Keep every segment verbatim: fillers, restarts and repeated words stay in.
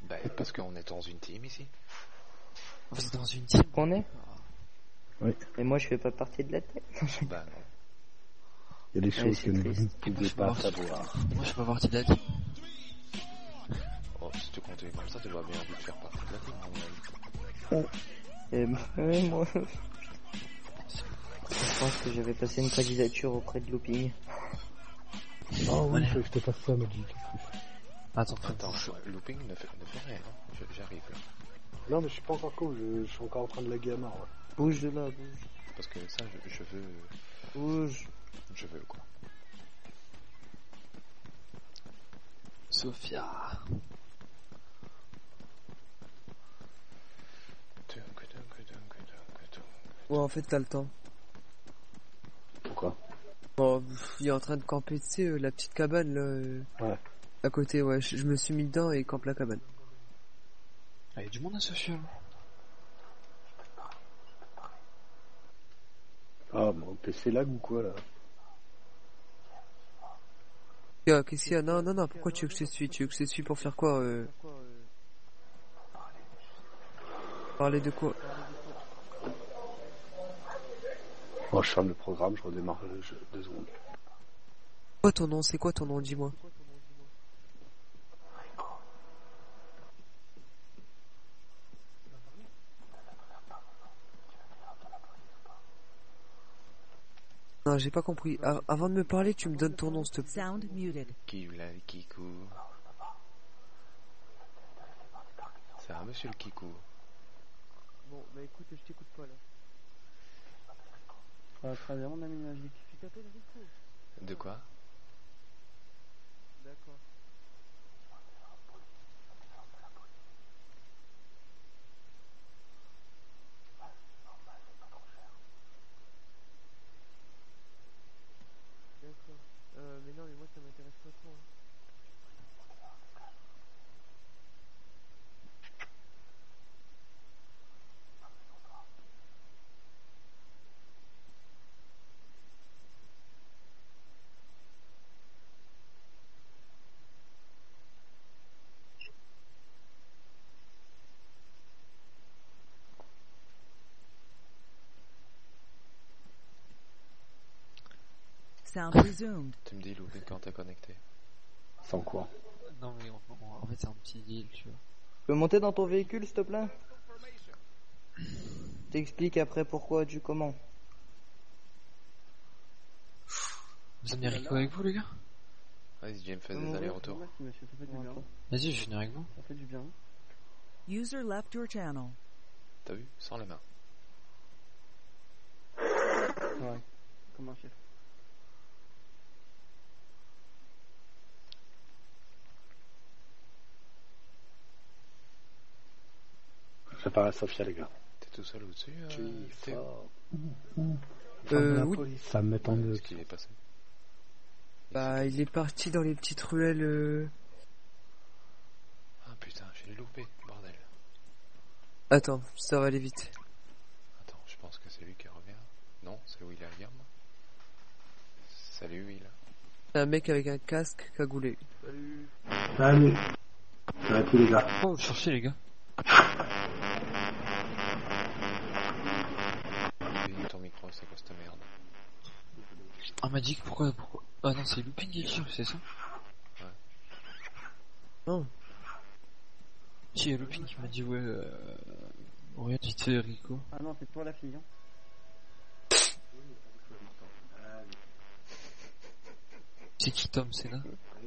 Bah, parce qu'on est dans une team ici. Vous êtes dans une team qu'on est. Oui. Mais moi je fais pas partie de la tête. Bah non. Il y a des choses c'est que nous triste. ne pouvez pas savoir. Moi je fais pas partie de la team. Oh, si tu continues comme ça, tu vas bien envie de faire partie de la team, à mon avis. Et bah, ouais, moi. Je pense que j'avais passé une candidature auprès de Looping. Oh oui, Ouais. je te passe ça, Magic. Attends, Attends, looping ne fait, ne fait rien, hein. Je- J'arrive là. Non, mais je suis pas encore cool, je, je suis encore en train de laguer à mort. Ouais. Bouge de là, bouge. Parce que ça, je, je veux... Bouge. Je veux, quoi. Sophia. Ouais, en fait, t'as le temps. Pourquoi? Bon, il est en train de camper, tu sais, euh, la petite cabane, là. euh, Ouais. À côté, ouais. Je, je me suis mis dedans et il campe la cabane. Ah, y'a du monde à Sophia là. Ah, mon P C lag ou quoi, là? Ah, qu'est-ce qu'il y a? Non, non, non, pourquoi tu veux que je te suis? Tu veux que je te suis pour faire quoi euh... Parler de quoi? Moi, je ferme le programme, je redémarre le jeu, deux secondes. Quoi ton nom? C'est quoi ton nom? Dis-moi. Non, j'ai pas compris. A- avant de me parler, tu me donnes ton nom, s'il te plaît. Sound muted. Qui l'a le Kikou? C'est un monsieur le Kikou. Bon, bah écoute, je t'écoute pas là. À travers mon ami magique. Tu t'appelles Rico? De quoi? D'accord. D'accord. Euh, mais non, mais moi ça m'intéresse pas trop. Hein. Sound resumed. Tu me dis, looping, quand t'es connecté. Sans quoi? Non mais on- on- en fait c'est un petit deal, tu vois. Tu peux monter dans ton véhicule, s'il te plaît? T'expliques après pourquoi, du comment. Vous amenez Rico avec vous les gars? Vas-y, James, fais des allers-retours. Merci monsieur, ça fait du bien. Vas-y, je viens avec vous. Ça fait du bien. User left your channel. T'as vu? Sans les mains. Ouais. Comme un chef. Je parle à Sophia, les gars. T'es tout seul au-dessus, euh, Je suis Théo? fort. Euh, la oui. police, ça me met en deux. Qu'est-ce qui est passé? Bah, il est parti dans les petites ruelles. Euh... Ah putain, j'ai loupé, bordel. Attends, ça va aller vite. Attends, je pense que c'est lui qui revient. Non, c'est William. Salut, Will. C'est un mec avec un casque cagoulé. Salut. Salut. Ça va tous les gars. Oh, vous cherchez les gars. Et ton micro, c'est quoi cette merde? Ah Magic, pourquoi, pourquoi? Ah non, c'est Looping qui cherche, c'est ça? Non. Si, il y a Looping qui m'a dit ouais, euh... regarde vite fait Rico. Ah non, c'est toi la fille, hein. C'est qui Tom Senna?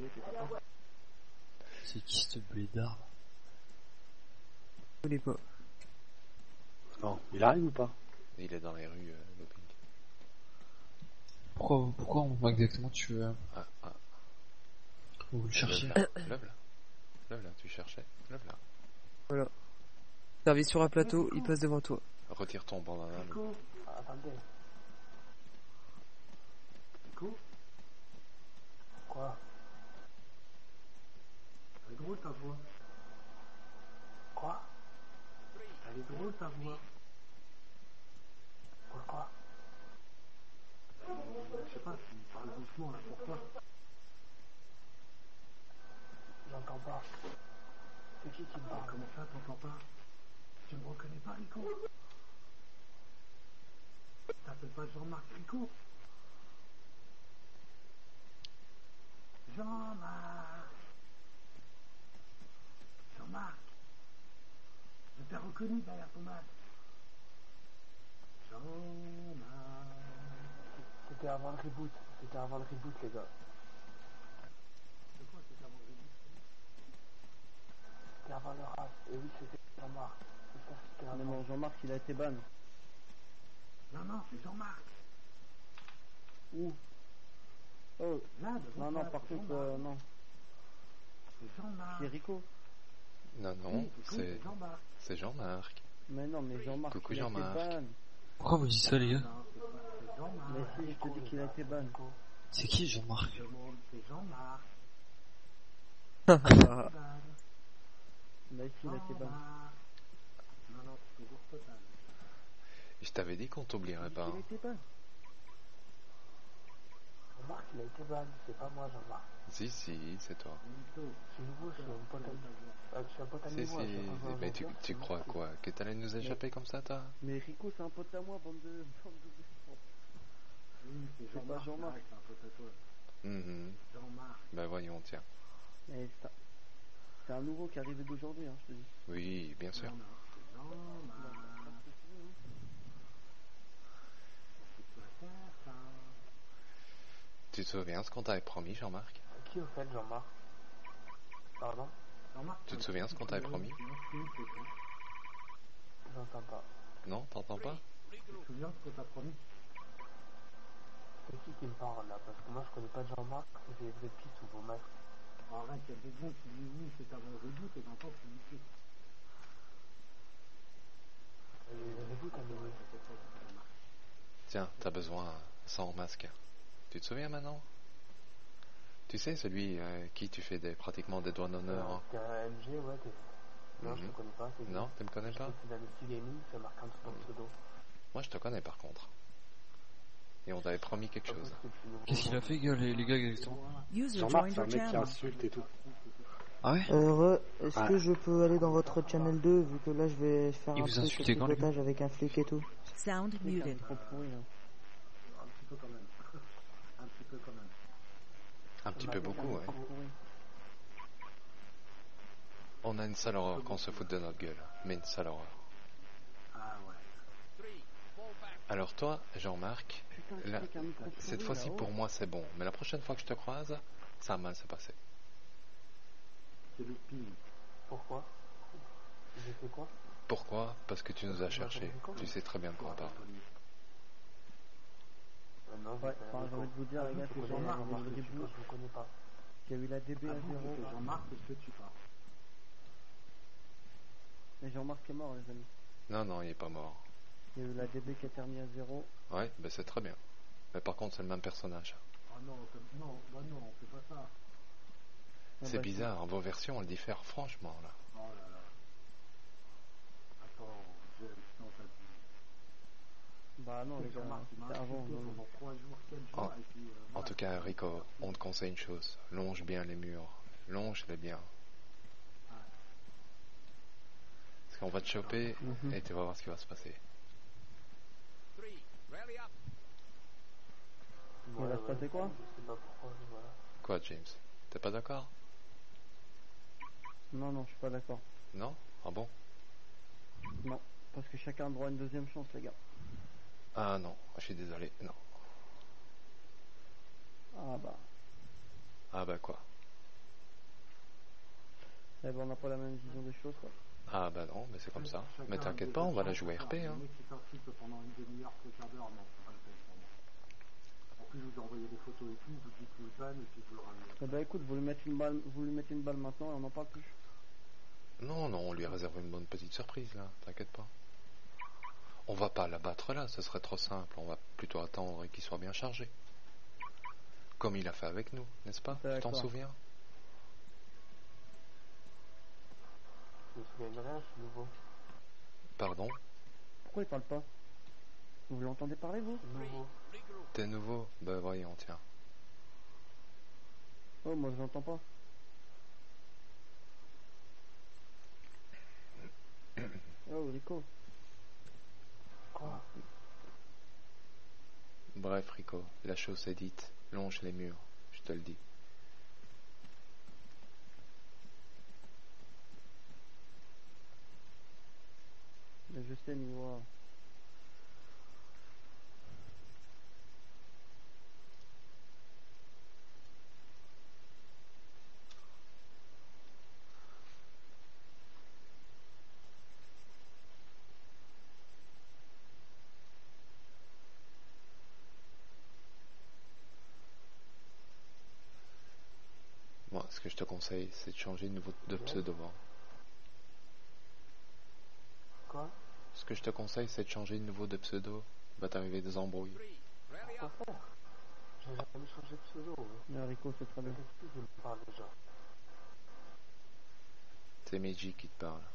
C'est qui ce blédard là? Je connais pas. Non, il arrive ou pas? Il est dans les rues, euh, looping. Pourquoi, pourquoi on, exactement tu veux, Ah, ah. vous le cherchez? Lève là, lève là. Lève là, tu cherchais. Lève là. Voilà. Service sur un plateau, il passe devant toi. Retire ton bandana. Nico. Ah, attendez. Nico. Quoi? Elle est drôle ta voix. Quoi? Elle est drôle ta voix. Pourquoi? Je sais pas, tu parles doucement là, pourquoi? J'entends pas. C'est qui qui me parle? Comment ça, t'entends pas? Tu me reconnais pas, Rico? T'appelles pas Jean-Marc Rico? Jean-Marc! Jean-Marc! Je t'ai reconnu derrière ton masque. Jean-Marc! C'était avant le reboot. C'était avant le reboot, les gars. C'est quoi, c'était avant le reboot? C'était avant le rap. Et oui, c'était Jean-Marc. C'est ça, c'était avant. Non, Jean-Marc, il a été ban. Non, non, c'est Jean-Marc. Où? Oh, Là, devant non, non, toi, par c'est contre, Jean-Marc. euh, non. C'est Jean-Marc. C'est Rico. Non, non, Oui, Rico, c'est Jean-Marc. c'est Jean-Marc. Mais non, mais Jean-Marc, Coucou, il a été Jean-Marc. ban. Pourquoi vous dites ça, les gars? Non, c'est pas, c'est Jean-Marc. Mais si, je te dis qu'il a été ban. C'est qui, Jean-Marc? C'est Jean-Marc. Ah, Mais si, il a été ban. Jean-Marc. Non, non, c'est toujours total. Je t'avais dit qu'on t'oublierait pas. Il a été ban. Jean-Marc, il a été ban. C'est pas moi, Jean-Marc. Si, si, c'est toi. C'est nouveau, je suis un pote à euh, je suis un pote à Si, niveau, si, je suis un mais tu, joueur. tu crois quoi? Que t'allais nous échapper comme ça, toi? Mais Rico, c'est un pote à moi, bande de... bande de... Oui, c'est C'est Jean-Marc. pas Jean-Marc. arrête, c'est un pote à toi. Mhm. Jean-Marc. Ben voyons, tiens. Mais c'est un- c'est un nouveau qui est arrivé d'aujourd'hui, hein, je te dis. Oui, bien sûr. Non, non, c'est Jean-Marc. C'est toi, ça, ça. Tu te souviens ce qu'on t'avait promis, Jean-Marc? Qui au fait, Jean-Marc? Pardon? Jean-Marc. Tu te souviens ce qu'on t'avait promis? J'entends pas. Non, t'entends pas? Tu te souviens ce que t'as promis? C'est qui qui me parle là? Parce que moi je connais pas Jean-Marc, c'est des vrais pits sous vos masques. Arrête, il y a des gens qui disent oui, c'est avant le reboot et t'entends que c'est du pit. Le reboot a mis. Tiens, t'as besoin sans masque. Tu te souviens maintenant? Tu sais, celui euh, qui tu fais des, pratiquement des doigts d'honneur. Hein. C'est un M G, ouais, t'es. Non, je Mhm. te connais pas. c'est- Non, tu me connais pas? C'est dans le petit gaming, c'est marqué un petit pseudo. Moi, je te connais par contre. Et on t'avait promis quelque chose. Qu'est-ce qu'il a fait, gars, les, les gars, exactement? User Jean-Marc, joined c'est un your mec qui channel. insulte et tout. Ah ouais? Euh, re- est-ce Ouais. que je peux aller dans votre channel deux, vu que là je vais faire Il un vous truc insultait de quand, lui? pilotage avec un flic et tout. Sound muted. Trop pourri, hein. Un petit peu quand même. Un petit peu quand même. Un petit peu beaucoup, ouais. Trop pourri. On a une sale horreur qu'on se foute de notre gueule. Mais une sale horreur. Ah ouais. Alors toi, Jean-Marc, Putain, c'est là, avec un micro cette pourri, fois-ci là-haut. pour moi c'est bon. Mais la prochaine fois que je te croise, ça va mal se passer. C'est le pire. Pourquoi? J'ai fait quoi? Pourquoi? Parce que tu nous as cherché. Tu sais très bien de quoi on parle. Euh, non, Ouais, enfin, j'ai envie de vous dire, les gars, c'est c'est Jean-Marc, Jean-Marc moi, au je début. ne connais pas. Il y a eu la D B Ah à bon, zéro. c'est Jean-Marc, est-ce que tu parles? Et Jean-Marc est mort, les amis. Non, non, il est pas mort. Il y a eu la D B qui a terminé à zéro. Ouais, ben c'est très bien. Mais par contre, c'est le même personnage. Ah non, c'est- non, bah non, on fait pas ça. Ah C'est bah, bizarre, vos versions elles diffèrent franchement là. Oh là là. Attends, j'ai non, t'as dit. Bah non, les gars, Jean-Marc, il m'a c'était avant. insulté non. pendant trois jours, quatre jours, En- et puis, euh, En voilà. tout cas, Rico, on te conseille une chose. Longe bien les murs. Longe-les bien. Parce qu'on va te choper Mhm. et tu vas voir ce qui va se passer. Il va se passer quoi? Je sais pas pourquoi, voilà. Quoi, James? T'es pas d'accord? Non, non, je suis pas d'accord. Non? Ah bon? Non, parce que chacun a droit à une deuxième chance, les gars. Ah non, je suis désolé. Non. Ah bah. Ah bah quoi? Eh ben, on n'a pas la même vision des choses, quoi. Ah bah non, mais c'est comme ça. Chacun Mais a t'inquiète des pas, on va la chances, jouer ça. R P. Hein. Le mec qui s'insulte pendant une demi-heure, trois quarts d'heure, non, c'est pas le peine pour moi. En plus, je vous ai envoyé des photos et tout, vous dites que vous ban, et puis je vous le ramène. Eh ben écoute, vous lui mettez une balle, vous lui mettez une balle maintenant et on n'en parle plus. Non, non, on lui réserve une bonne petite surprise là, t'inquiète pas. On va pas l'abattre là, ce serait trop simple. On va plutôt attendre qu'il soit bien chargé. Comme il a fait avec nous, n'est-ce pas? Tu t'en D'accord. souviens? Je me souviens de rien, je suis nouveau. Pardon? Pourquoi il parle pas? Vous l'entendez parler, vous? Nouveau. T'es nouveau? Ben voyons, tiens. Oh, moi je l'entends pas. Rico. Quoi? Bref, Rico, la chose est dite. Longe les murs, je te le dis. Mais je sais, niveau. Moi, ce que je te conseille, c'est de changer de nouveau de pseudo. hein. Quoi? Ce que je te conseille, c'est de changer de nouveau de pseudo. Il va t'arriver des embrouilles. Quoi faire? J'ai jamais changé de pseudo. hein. Mais Rico, c'est très bien. Qu'est-ce que tu me parles déjà? C'est Meiji qui te parle.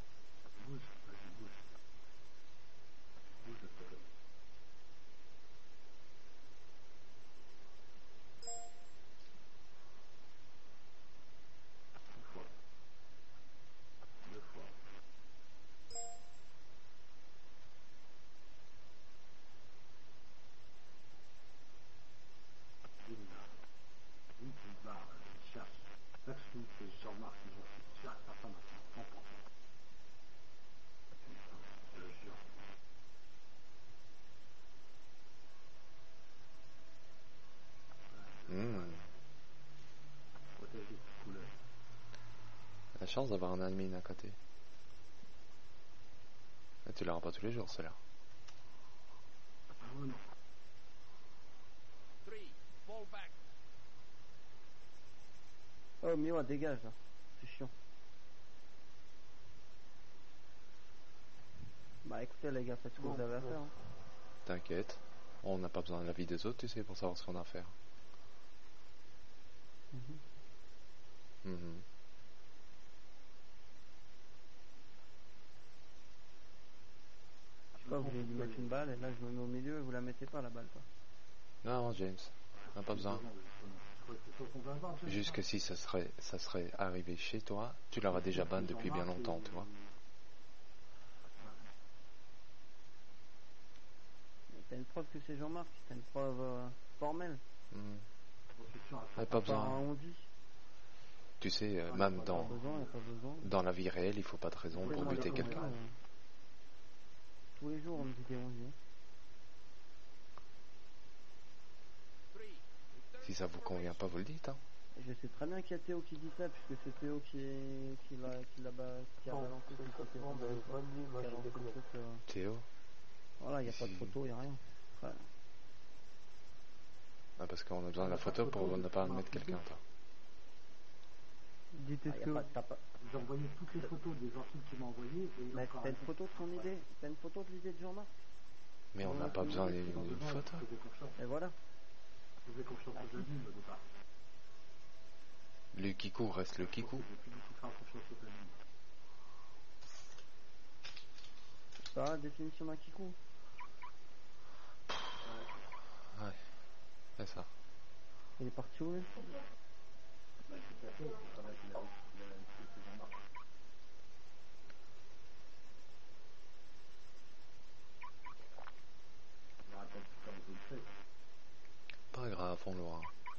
Hmm. La chance d'avoir un admin à côté. Et tu l'auras pas tous les jours, cela. Oh, Miwa, dégage là. C'est chiant. Bah écoutez les gars, faites ce que vous avez à faire. hein. T'inquiète. On n'a pas besoin de l'avis des autres, tu sais, pour savoir ce qu'on a à faire. Mhm. Mhm. Je sais pas, vous voulez lui mettre une balle et là je me mets au milieu et vous la mettez pas la balle quoi. Non, James, on n'a pas besoin. Juste que si ça serait, ça serait arrivé chez toi, tu l'auras déjà ban depuis bien longtemps, tu vois. Mais t'as une preuve que c'est Jean-Marc, t'as une preuve euh, formelle. Mhm. Mais pas Par un besoin. on dit. Tu sais, euh, même Pas dans, besoin, y a pas besoin. dans la vie réelle, il faut pas de raison pour Moi, buter tous les quelqu'un. jours, euh, Tous les jours on me dit des on dit. hein. Si ça vous convient pas, vous le dites, hein. Et je sais très bien qu'il y a Théo qui dit ça puisque c'est Théo qui est qui l'a qui l'a ba- qui a Bon, balancé c'est ce ça. truc, Bon, qui a ben, bonne nuit, moi, je lancé le déconne. truc, euh, Théo. Voilà, il n'y a pas de Si. photo, il n'y a rien. Voilà. Ah, parce qu'on a besoin de la photo pour ne pas mettre quelqu'un, toi. Dites Ah, est-ce y a que... pas, t'as pas... J'ai envoyé toutes les photos des articles qu'il m'a envoyés. Et Mais encore t'as un une truc. photo de son idée, t'as une photo de l'idée de Jean-Marc. Mais on n'a pas besoin d'une d'une photo. Je faisais confiance. Et voilà. Je faisais confiance aux admins au départ. Le kikou reste le kikou. J'ai plus du tout faire confiance aux admins. C'est pas la définition d'un kikou. Ouais, c'est ça. Il est parti où lui? Bah, c'est café, c'est pas là qu'il a expliqué Jean-Marc. Je me rappelle plus comme vous le faites. Pas grave, on l'aura.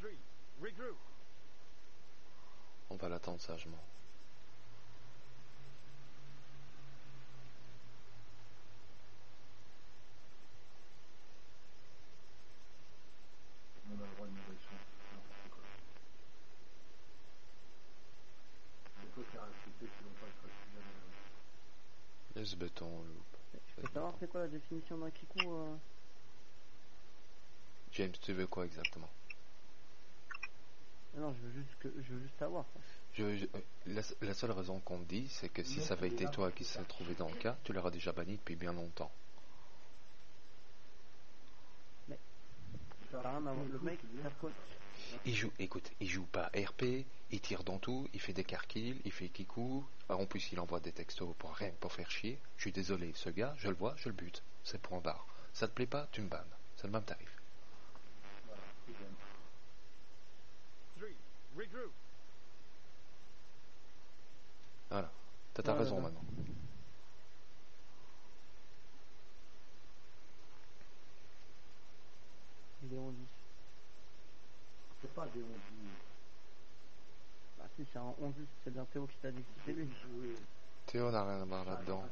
On va l'attendre sagement. On a le droit de nouvelles chances, c'est n'importe quoi. C'est toi qui as respecté si longtemps que je jamais. Laisse béton, loupe. Je peux savoir c'est quoi la définition d'un kikou euh... James, tu veux quoi exactement? Non, je veux juste que je veux juste savoir. quoi. je, je- euh, la, la seule raison qu'on te dit, c'est que si ça avait été toi qui s'est trouvé dans le cas, tu l'auras déjà banni depuis bien longtemps. Ça n'a rien à voir. Le mec, ça coûte. Il joue, écoute, il joue pas R P, il tire dans tout, il fait des carkills, il fait kikou. En plus, il envoie des textos pour rien que pour faire chier. Je suis désolé, ce gars, je le vois, je le bute. C'est point barre. Ça te plaît pas, tu me bannes. C'est le même tarif. Voilà. T'as ta Ouais, raison ouais. maintenant. des onze. Bah si, c'est un onze, c'est bien Théo qui t'a dit que c'était lui. Théo n'a rien à voir là-dedans.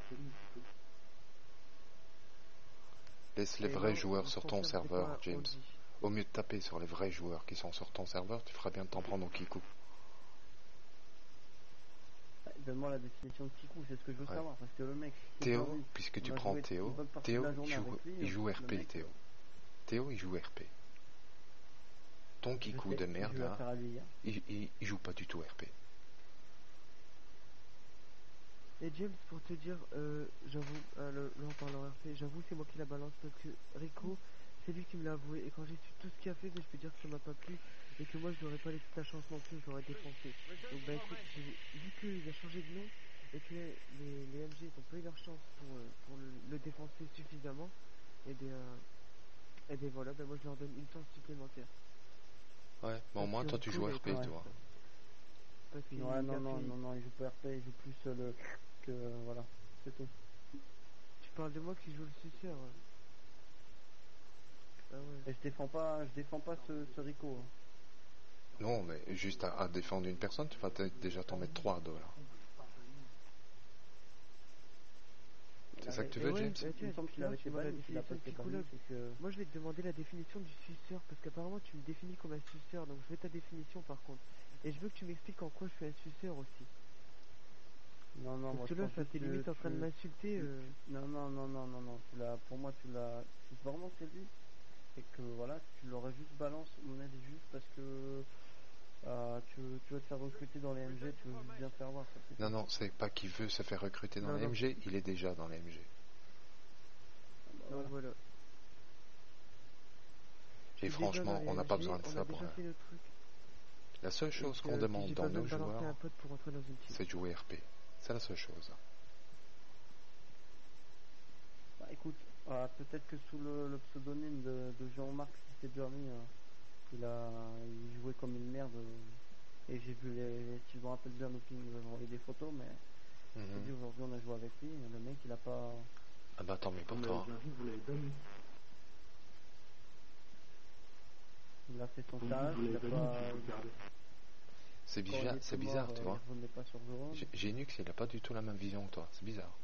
Laisse les Et vrais non, joueurs le sur ton concert, c'est serveur, pas James. Audi. Au mieux de taper sur les vrais joueurs qui sont sur ton serveur, tu ferais bien de t'en prendre au Kikou. Bah, donne-moi la définition de Kikou, c'est ce que je veux Ouais. savoir, parce que le mec... c'est Théo, pas lui. puisque tu On a prends joué Théo, une bonne partie de Théo, la il journée joue, avec lui, il joue le R P, mec, Théo. Théo, il joue R P. Ton je Kikou sais, de j'ai merde, eu là, affaire à lui hier. il, il, il joue pas du tout R P. Et James, pour te dire, euh, j'avoue, euh, le, là on parle en R P, j'avoue c'est moi qui la balance parce que Rico, c'est lui qui me l'a avoué et quand j'ai su tout ce qu'il a fait, ben, je peux dire que ça m'a pas plu et que moi je n'aurais pas laissé ta chance non plus, je l'aurais défoncé. Donc bah écoute, j'ai- vu qu'il a changé de nom et que les, les M G n'ont pas eu leur chance pour, euh, pour le, le défoncer suffisamment, et bien, et bien voilà, ben moi je leur donne une chance supplémentaire. Ouais, mais au Parce moins que toi tu Rico, joues il a R P, été- tu vois. Parce qu'il Ouais, il non, a non, fait- non, non, il joue pas R P, il joue plus euh, le... que... euh, voilà, c'est tout. Tu parles de moi qui joue le suceur. ouais. Ah ouais. Et je défends pas, je défends pas ce, ce Rico. hein. Non, mais juste à, à défendre une personne, tu vas peut-être déjà t'en mettre trois dollars. C'est ça que tu Et veux, ouais, James? bah, Il tiens, me semble qu'il là, avait tu été vois la banni, qu'il a pas définition de été banni, Piccolo. c'est que... Moi je vais te demander la définition du suceur parce qu'apparemment tu me définis comme un suceur, donc je veux ta définition par contre. Et je veux que tu m'expliques en quoi je suis un suceur aussi. Non, non, moi Parce que je là pense ça juste t'es que limite en tu- train de m'insulter. tu- euh. tu- Non, non, non, non, non, non, tu l'as, pour moi tu l'as, si vraiment c'est lui, et que voilà, tu l'aurais juste balance, mon avis, juste parce que euh, tu, veux- tu veux te faire recruter dans les M G, tu veux juste bien faire voir. Ça, c'est Non, tout. non, c'est pas qu'il veut se faire recruter dans Non, les non. M G, il est déjà dans les M G. Ah, bah, Donc voilà. voilà. Et Je suis déjà franchement, dans les on n'a pas M G, besoin de on ça a pour déjà rien. fait le truc. La seule Et chose que- qu'on puis demande j'ai dans pas besoin nos de balancer joueurs, un pote pour rentrer dans une team. c'est de jouer R P. C'est la seule chose. Bah écoute, euh, peut-être que sous le, le pseudonyme de, de Jean-Marc Journey, euh, il a il jouait comme une merde. euh, et j'ai vu les, si je me rappelle bien, Looping nous avait envoyé des photos, mais je te Mhm. dis, aujourd'hui on a joué avec lui, le mec il a pas. Ah bah tant mieux pour Vous toi. l'avez bien vu, vous l'avez banni. Il a fait son Vous me dites, tâche, vous il l'avez a banni, pas. il faut le garder. C'est quand il bizarre, était c'est mort, bizarre, tu euh, vois. Il revenait pas sur Jérôme. G- Genux, il a pas du tout la même vision que toi. C'est bizarre.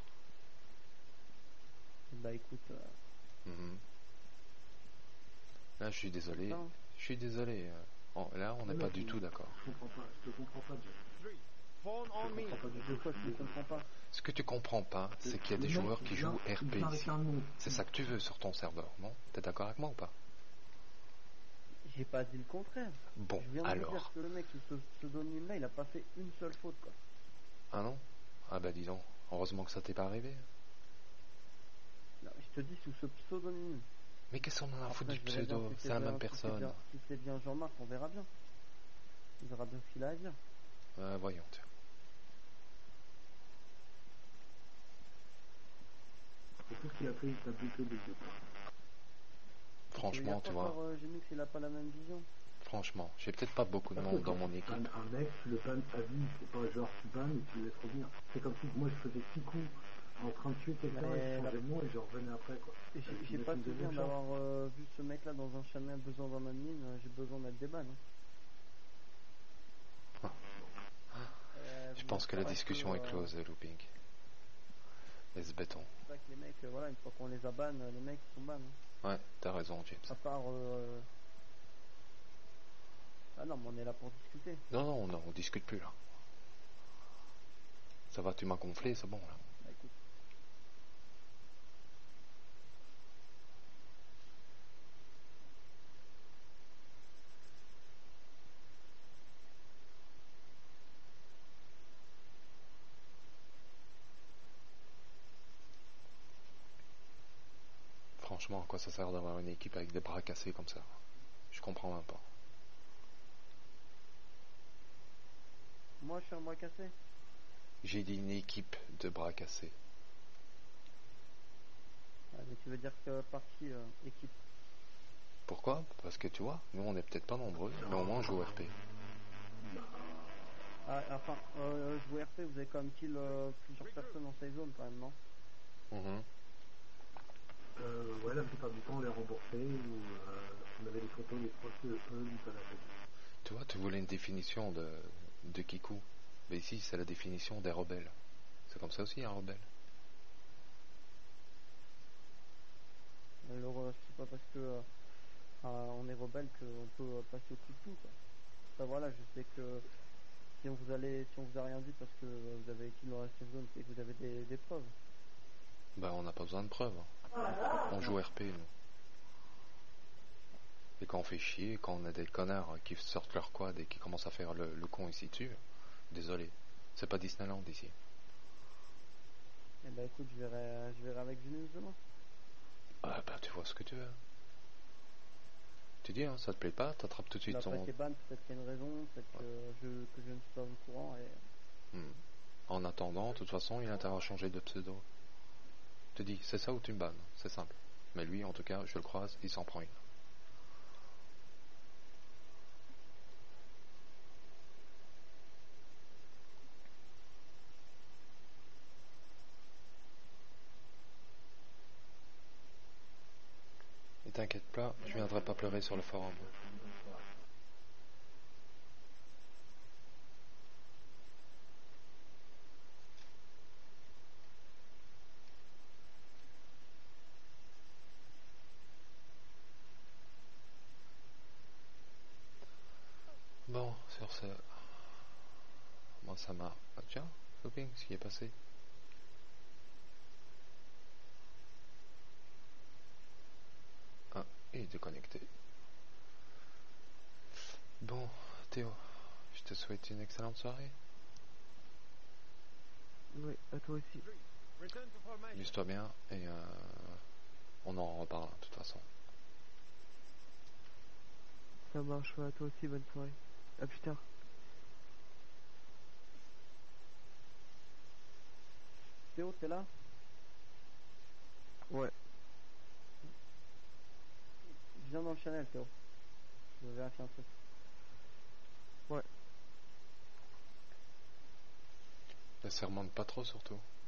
Bah écoute, euh, Mhm. Là, je suis désolé. ça, hein. Je suis désolé. euh, en- Là, on n'est Ouais, pas mais du je- tout d'accord. Je comprends pas, je te comprends pas, Jack. Je te comprends pas du De tout. quoi tu ne comprends pas? Ce que tu comprends pas, c'est qu'il y a Le des mec, joueurs qui il vient- jouent R il P vient avec ici. un nom. C'est ça que tu veux sur ton serveur, non? T'es d'accord avec moi ou pas? J'ai pas dit le contraire. Bon, Je viens de te dire alors. que le mec sous ce pseudonyme là, il a pas fait une seule faute quoi. Ah non? Ah bah dis donc. Heureusement que ça t'est pas arrivé. Non, je te dis sous ce pseudonyme. Mais qu'est-ce qu'on en a à Après, foutre du je verrai bien pseudo? si C'est la bien- même si c'est personne. bien- Si c'est bien Jean-Marc, on verra bien. On verra bien ce qu'il a à dire. Euh, voyons, tiens. Et tout ce qu'il a fait, il t'a buté des yeux. Franchement, tu vois. Euh, Genux, il a pas la même vision. Franchement, j'ai peut-être pas beaucoup de Parce que monde dans quand mon tu équipe. bannes un mec, tu le bannes à vie, c'est pas genre tu bannes et tu le laisses revenir. C'est comme si moi je faisais six coups en train de tuer quelqu'un, Mais et je la- changeais de nom et je revenais après quoi. Et J'ai Euh, tu j'ai me pas laisses une souvenir deuxième chance. d'avoir euh, vu ce mec là dans un chemin besoin d'un admin, euh, j'ai besoin d'être des balles. Hein. Ah. Euh, Je vous pense que la savez discussion est euh, close, Looping. Laisse béton. C'est vrai que les mecs, euh, voilà, une fois qu'on les a ban, les mecs ils sont ban. Hein. Ouais, t'as raison, James. À part. Euh... Ah non, mais on est là pour discuter. Non, non, non, on discute plus là. Ça va, tu m'as gonflé, c'est bon là. Bah, écoute. Franchement, à quoi ça sert d'avoir une équipe avec des bras cassés comme ça? Je comprends même pas. Moi je suis un bras cassé. J'ai dit une équipe de bras cassés. Ah, mais tu veux dire que partie euh, équipe. Pourquoi? Parce que tu vois, nous on est peut-être pas nombreux, mais au moins on joue au R P. Ah, enfin, euh, jouer R P, vous avez quand même kill euh, plusieurs personnes en safe zone quand même, non? Mhm. Euh, ouais, la plupart du temps on les remboursé ou euh, On avait les photos, les trois eux, eux, lui, pas la tête. Tu vois, tu voulais une définition de, de Kikou. Mais ici, c'est la définition des rebelles. C'est comme ça aussi, un rebelle. Alors, euh, c'est pas parce que euh, euh, on est rebelle qu'on peut euh, passer au-dessus de tout, quoi. Enfin, voilà, je sais que si on vous allez, si on vous a rien dit parce que euh, vous avez écrit dans la safe zone, c'est que vous avez des, des preuves. Ben, on n'a pas besoin de preuves. On joue R P, nous. Et quand on fait chier, quand on a des connards qui sortent leur quad et qui commencent à faire le, le con ici dessus, désolé, c'est pas Disneyland ici. Eh ben écoute, je verrai, je verrai avec Julius demain. Ah bah tu vois ce que tu veux. Tu dis, hein, ça te plaît pas, t'attrapes tout de Il suite a pas ton... été ban, peut-être qu'il y a une raison, peut-être que je, que je ne suis pas au courant et... Hmm. En attendant, de toute façon, il a intérêt à changer de pseudo. Je te dis, c'est ça ou tu me bannes, c'est simple. Mais lui, en tout cas, je le croise, il s'en prend une. Et t'inquiète pas, je viendrai pas pleurer sur le forum. Bon, sur ce... Moi, ça m'a... Ah, tiens, Looping, ce qui est passé. Ah, il est déconnecté. Bon, Théo, je te souhaite une excellente soirée. Oui, à toi aussi. Amuse-toi bien et euh, on en reparle de toute façon. Ça marche, ouais, à toi aussi, bonne soirée. À plus tard. Théo, t'es là? Ouais. Viens dans le channel, Théo. Je vais vérifier un truc. Ouais. Ne sermente pas trop surtout.